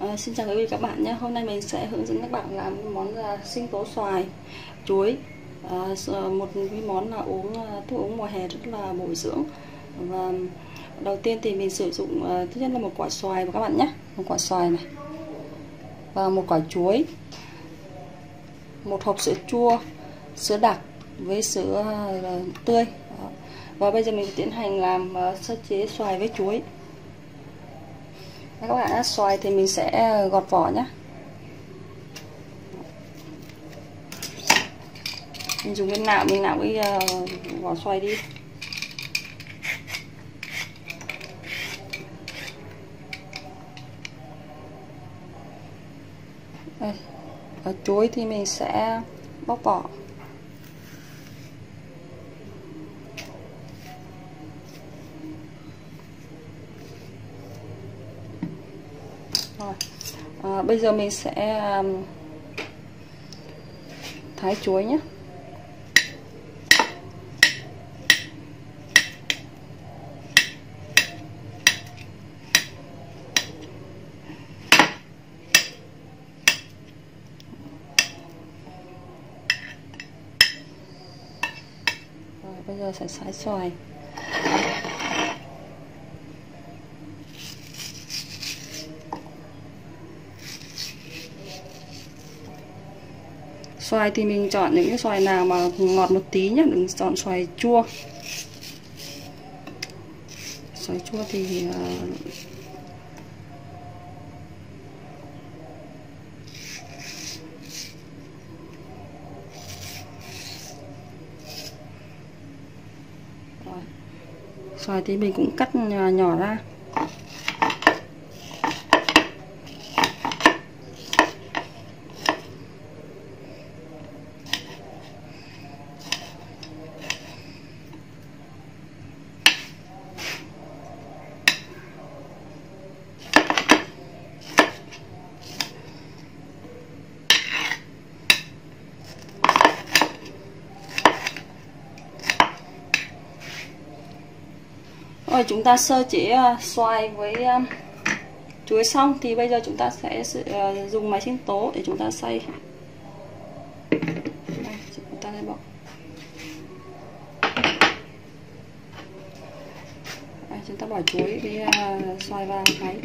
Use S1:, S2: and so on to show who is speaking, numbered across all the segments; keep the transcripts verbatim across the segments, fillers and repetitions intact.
S1: À, xin chào quý vị các bạn nhé. Hôm nay mình sẽ hướng dẫn các bạn làm món là sinh tố xoài chuối. À, một cái món là uống thức uống mùa hè rất là bổ dưỡng. Và đầu tiên thì mình sử dụng uh, thứ nhất là một quả xoài các bạn nhé, một quả xoài này và một quả chuối, một hộp sữa chua, sữa đặc với sữa uh, tươi. Đó. Và bây giờ mình tiến hành làm uh, sơ chế xoài với chuối. Các bạn, xoài thì mình sẽ gọt vỏ nhé. Mình dùng cái nạo, mình nạo cái uh, vỏ xoài đi. Đây. Ở chuối thì mình sẽ bóc vỏ. Rồi. À, bây giờ mình sẽ um, thái chuối nhé. Rồi, bây giờ sẽ thái xoài. Xoài thì mình chọn những cái xoài nào mà ngọt một tí nhé, đừng chọn xoài chua. Xoài chua thì uh... Rồi. Xoài thì mình cũng cắt nhỏ, nhỏ ra. Rồi chúng ta sơ chế uh, xoài với uh, chuối xong thì bây giờ chúng ta sẽ uh, dùng máy sinh tố để chúng ta xay. Đây, chúng ta sẽ bỏ. Đây, chúng ta bỏ chuối với uh, xoài vào máy.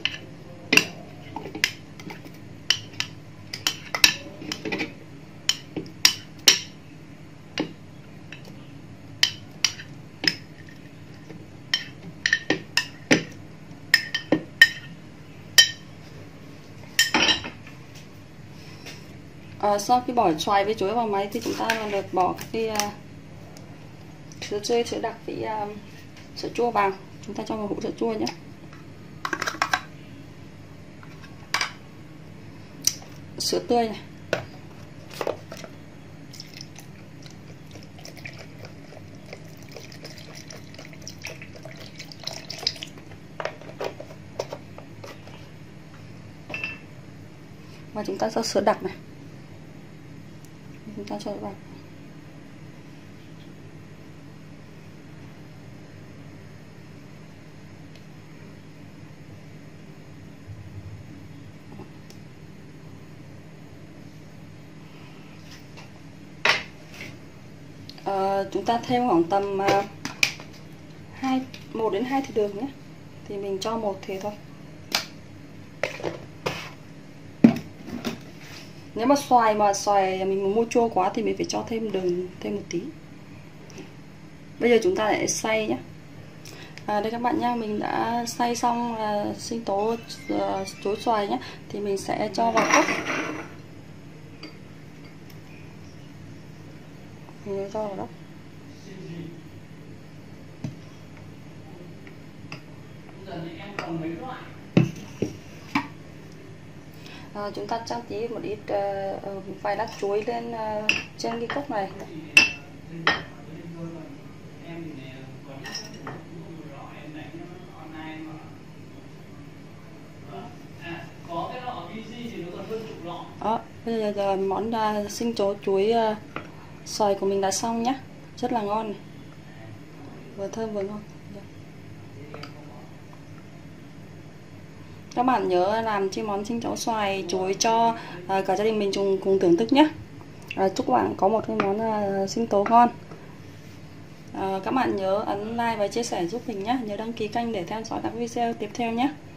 S1: À, sau khi bỏ xoài với chuối vào máy thì chúng ta được bỏ cái uh, sữa tươi, sữa đặc với uh, sữa chua vào. Chúng ta cho vào hũ sữa chua nhé. Sữa tươi này. Và chúng ta cho sữa đặc này. Chúng ta cho vào. À, chúng ta thêm khoảng tầm uh, hai, một đến hai thìa đường nhé. Thì mình cho một thìa thôi. Nếu mà xoài mà xoài mình mua chua quá thì mình phải cho thêm đường thêm một tí. Bây giờ chúng ta lại xay nhé. À, đây các bạn nha, mình đã xay xong uh, sinh tố uh, chuối xoài nhé. Thì mình sẽ cho vào cốc. Mình cho vào đó. À, chúng ta trang trí một ít uh, vài lát chuối lên uh, trên cái cốc này. Đó, bây giờ, giờ món uh, sinh tố chuối uh, xoài của mình đã xong nhé, rất là ngon này. Vừa thơm vừa ngon. Các bạn nhớ làm chi món sinh tố xoài chuối cho à, cả gia đình mình cùng, cùng thưởng thức nhé. À, chúc các bạn có một cái món à, sinh tố ngon. À, các bạn nhớ ấn like và chia sẻ giúp mình nhé. Nhớ đăng ký kênh để theo dõi các video tiếp theo nhé.